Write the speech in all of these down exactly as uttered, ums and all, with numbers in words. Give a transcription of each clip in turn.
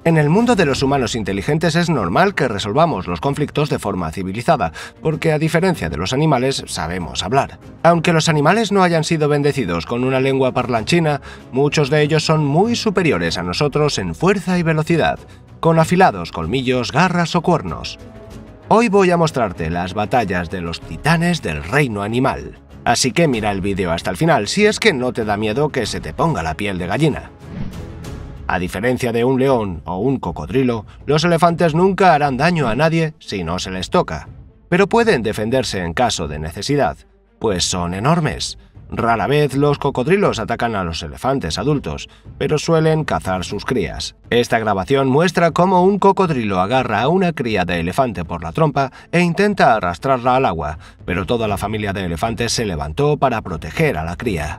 En el mundo de los humanos inteligentes es normal que resolvamos los conflictos de forma civilizada, porque a diferencia de los animales sabemos hablar. Aunque los animales no hayan sido bendecidos con una lengua parlanchina, muchos de ellos son muy superiores a nosotros en fuerza y velocidad, con afilados colmillos, garras o cuernos. Hoy voy a mostrarte las batallas de los titanes del reino animal. Así que mira el vídeo hasta el final si es que no te da miedo que se te ponga la piel de gallina. A diferencia de un león o un cocodrilo, los elefantes nunca harán daño a nadie si no se les toca, pero pueden defenderse en caso de necesidad, pues son enormes. Rara vez los cocodrilos atacan a los elefantes adultos, pero suelen cazar sus crías. Esta grabación muestra cómo un cocodrilo agarra a una cría de elefante por la trompa e intenta arrastrarla al agua, pero toda la familia de elefantes se levantó para proteger a la cría.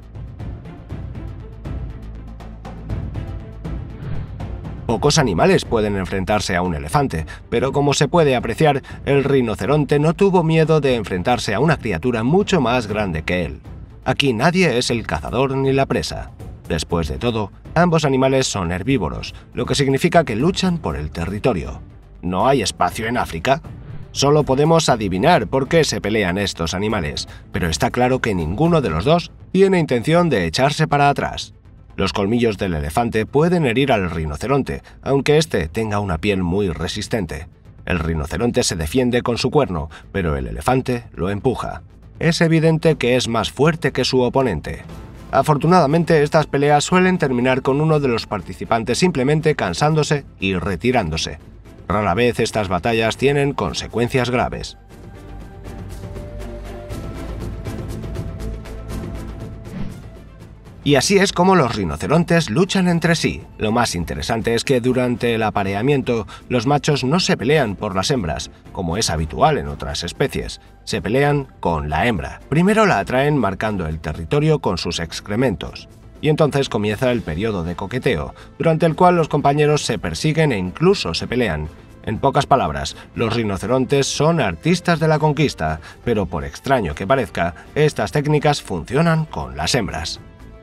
Pocos animales pueden enfrentarse a un elefante, pero como se puede apreciar, el rinoceronte no tuvo miedo de enfrentarse a una criatura mucho más grande que él. Aquí nadie es el cazador ni la presa. Después de todo, ambos animales son herbívoros, lo que significa que luchan por el territorio. ¿No hay espacio en África? Solo podemos adivinar por qué se pelean estos animales, pero está claro que ninguno de los dos tiene intención de echarse para atrás. Los colmillos del elefante pueden herir al rinoceronte, aunque este tenga una piel muy resistente. El rinoceronte se defiende con su cuerno, pero el elefante lo empuja. Es evidente que es más fuerte que su oponente. Afortunadamente, estas peleas suelen terminar con uno de los participantes simplemente cansándose y retirándose. Rara vez estas batallas tienen consecuencias graves. Y así es como los rinocerontes luchan entre sí. Lo más interesante es que durante el apareamiento, los machos no se pelean por las hembras, como es habitual en otras especies. Se pelean con la hembra. Primero la atraen marcando el territorio con sus excrementos. Y entonces comienza el periodo de coqueteo, durante el cual los compañeros se persiguen e incluso se pelean. En pocas palabras, los rinocerontes son artistas de la conquista, pero por extraño que parezca, estas técnicas funcionan con las hembras.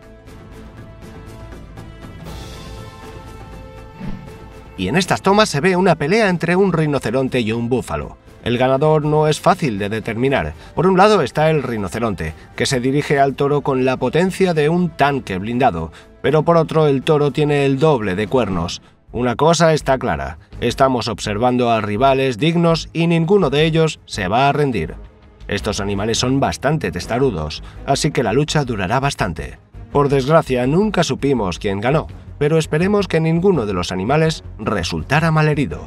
Y en estas tomas se ve una pelea entre un rinoceronte y un búfalo. El ganador no es fácil de determinar. Por un lado está el rinoceronte, que se dirige al toro con la potencia de un tanque blindado, pero por otro el toro tiene el doble de cuernos. Una cosa está clara, estamos observando a rivales dignos y ninguno de ellos se va a rendir. Estos animales son bastante testarudos, así que la lucha durará bastante. Por desgracia, nunca supimos quién ganó, pero esperemos que ninguno de los animales resultara malherido.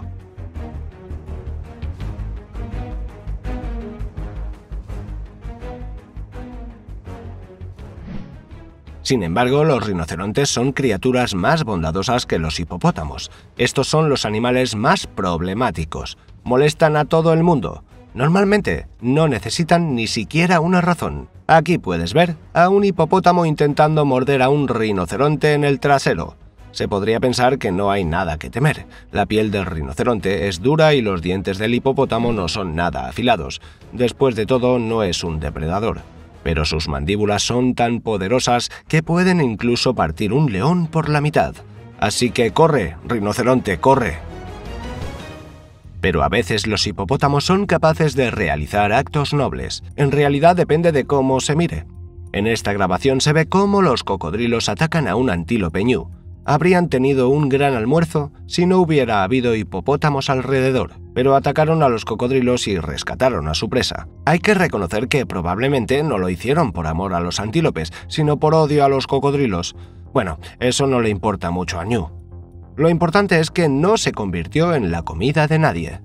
Sin embargo, los rinocerontes son criaturas más bondadosas que los hipopótamos. Estos son los animales más problemáticos. Molestan a todo el mundo. Normalmente no necesitan ni siquiera una razón. Aquí puedes ver a un hipopótamo intentando morder a un rinoceronte en el trasero. Se podría pensar que no hay nada que temer. La piel del rinoceronte es dura y los dientes del hipopótamo no son nada afilados. Después de todo, no es un depredador. Pero sus mandíbulas son tan poderosas que pueden incluso partir un león por la mitad. Así que corre, rinoceronte, corre. Pero a veces los hipopótamos son capaces de realizar actos nobles. En realidad depende de cómo se mire. En esta grabación se ve cómo los cocodrilos atacan a un antílope ñu. Habrían tenido un gran almuerzo si no hubiera habido hipopótamos alrededor, pero atacaron a los cocodrilos y rescataron a su presa. Hay que reconocer que probablemente no lo hicieron por amor a los antílopes, sino por odio a los cocodrilos. Bueno, eso no le importa mucho a ñu. Lo importante es que no se convirtió en la comida de nadie.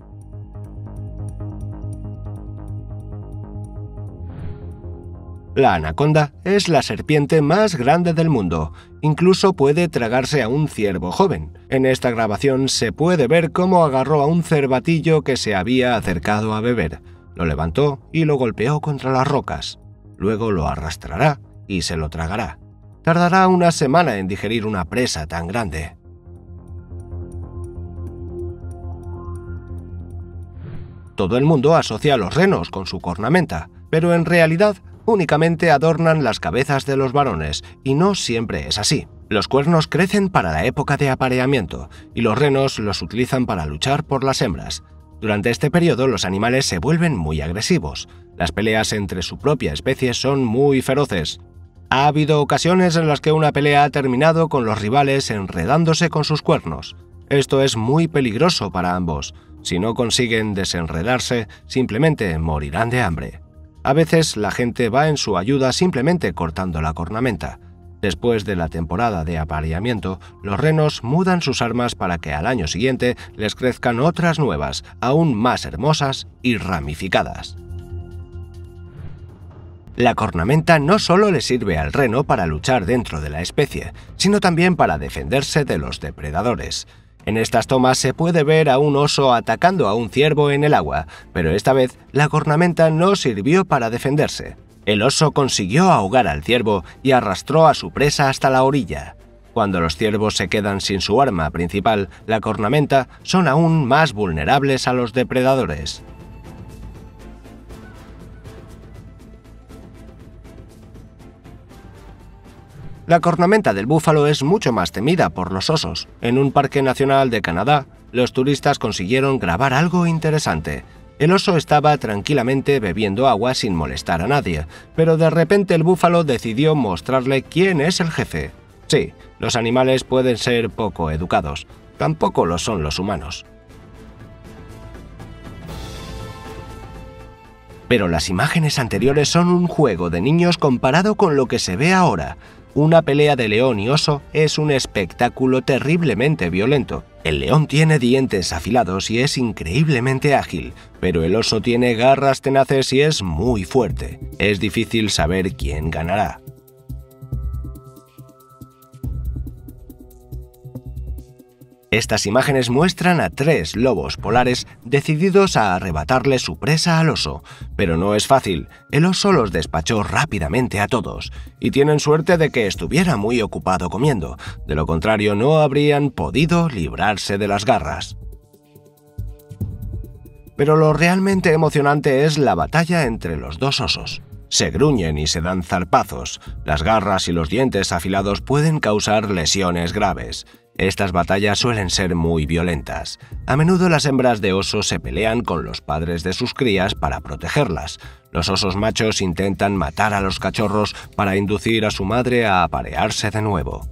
La anaconda es la serpiente más grande del mundo. Incluso puede tragarse a un ciervo joven. En esta grabación se puede ver cómo agarró a un cervatillo que se había acercado a beber. Lo levantó y lo golpeó contra las rocas. Luego lo arrastrará y se lo tragará. Tardará una semana en digerir una presa tan grande. Todo el mundo asocia a los renos con su cornamenta, pero en realidad únicamente adornan las cabezas de los varones, y no siempre es así. Los cuernos crecen para la época de apareamiento y los renos los utilizan para luchar por las hembras. Durante este periodo los animales se vuelven muy agresivos. Las peleas entre su propia especie son muy feroces. Ha habido ocasiones en las que una pelea ha terminado con los rivales enredándose con sus cuernos. Esto es muy peligroso para ambos. Si no consiguen desenredarse, simplemente morirán de hambre. A veces la gente va en su ayuda simplemente cortando la cornamenta. Después de la temporada de apareamiento, los renos mudan sus armas para que al año siguiente les crezcan otras nuevas, aún más hermosas y ramificadas. La cornamenta no solo le sirve al reno para luchar dentro de la especie, sino también para defenderse de los depredadores. En estas tomas se puede ver a un oso atacando a un ciervo en el agua, pero esta vez la cornamenta no sirvió para defenderse. El oso consiguió ahogar al ciervo y arrastró a su presa hasta la orilla. Cuando los ciervos se quedan sin su arma principal, la cornamenta, son aún más vulnerables a los depredadores. La cornamenta del búfalo es mucho más temida por los osos. En un parque nacional de Canadá, los turistas consiguieron grabar algo interesante. El oso estaba tranquilamente bebiendo agua sin molestar a nadie, pero de repente el búfalo decidió mostrarle quién es el jefe. Sí, los animales pueden ser poco educados, tampoco lo son los humanos. Pero las imágenes anteriores son un juego de niños comparado con lo que se ve ahora. Una pelea de león y oso es un espectáculo terriblemente violento. El león tiene dientes afilados y es increíblemente ágil, pero el oso tiene garras tenaces y es muy fuerte. Es difícil saber quién ganará. Estas imágenes muestran a tres lobos polares decididos a arrebatarle su presa al oso, pero no es fácil. El oso los despachó rápidamente a todos, y tienen suerte de que estuviera muy ocupado comiendo, de lo contrario no habrían podido librarse de las garras. Pero lo realmente emocionante es la batalla entre los dos osos. Se gruñen y se dan zarpazos. Las garras y los dientes afilados pueden causar lesiones graves. Estas batallas suelen ser muy violentas. A menudo las hembras de oso se pelean con los padres de sus crías para protegerlas. Los osos machos intentan matar a los cachorros para inducir a su madre a aparearse de nuevo.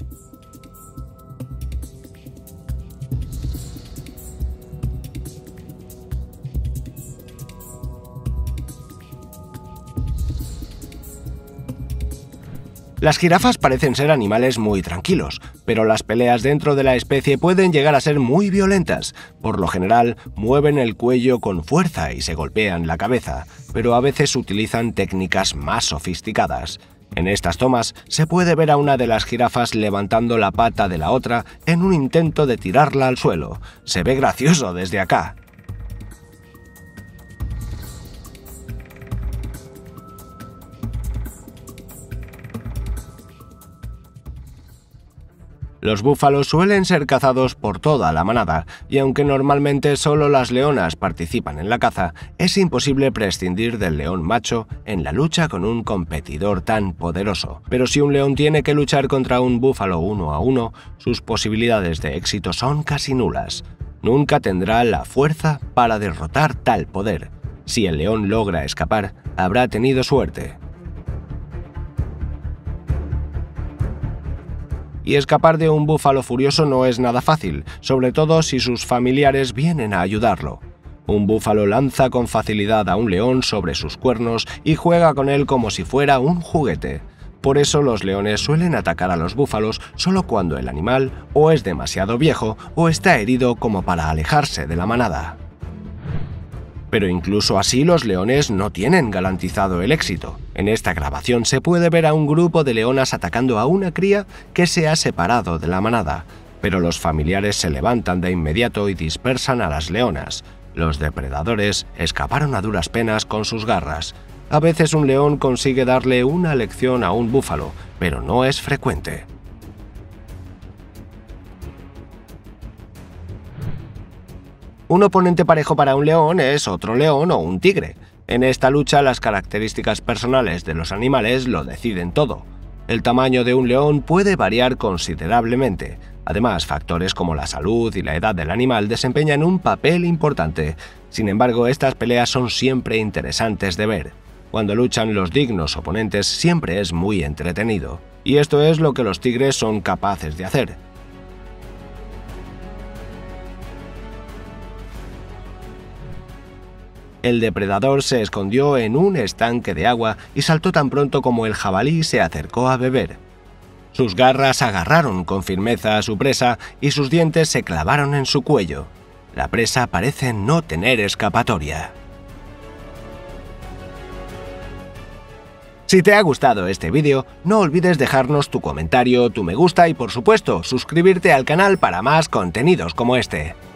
Las jirafas parecen ser animales muy tranquilos, pero las peleas dentro de la especie pueden llegar a ser muy violentas. Por lo general, mueven el cuello con fuerza y se golpean la cabeza, pero a veces utilizan técnicas más sofisticadas. En estas tomas se puede ver a una de las jirafas levantando la pata de la otra en un intento de tirarla al suelo. Se ve gracioso desde acá. Los búfalos suelen ser cazados por toda la manada, y aunque normalmente solo las leonas participan en la caza, es imposible prescindir del león macho en la lucha con un competidor tan poderoso. Pero si un león tiene que luchar contra un búfalo uno a uno, sus posibilidades de éxito son casi nulas. Nunca tendrá la fuerza para derrotar tal poder. Si el león logra escapar, habrá tenido suerte. Y escapar de un búfalo furioso no es nada fácil, sobre todo si sus familiares vienen a ayudarlo. Un búfalo lanza con facilidad a un león sobre sus cuernos y juega con él como si fuera un juguete. Por eso los leones suelen atacar a los búfalos solo cuando el animal o es demasiado viejo o está herido como para alejarse de la manada. Pero incluso así los leones no tienen garantizado el éxito. En esta grabación se puede ver a un grupo de leonas atacando a una cría que se ha separado de la manada, pero los familiares se levantan de inmediato y dispersan a las leonas. Los depredadores escaparon a duras penas con sus garras. A veces un león consigue darle una lección a un búfalo, pero no es frecuente. Un oponente parejo para un león es otro león o un tigre. En esta lucha las características personales de los animales lo deciden todo. El tamaño de un león puede variar considerablemente. Además, factores como la salud y la edad del animal desempeñan un papel importante. Sin embargo, estas peleas son siempre interesantes de ver. Cuando luchan los dignos oponentes siempre es muy entretenido. Y esto es lo que los tigres son capaces de hacer. El depredador se escondió en un estanque de agua y saltó tan pronto como el jabalí se acercó a beber. Sus garras agarraron con firmeza a su presa y sus dientes se clavaron en su cuello. La presa parece no tener escapatoria. Si te ha gustado este vídeo, no olvides dejarnos tu comentario, tu me gusta y por supuesto suscribirte al canal para más contenidos como este.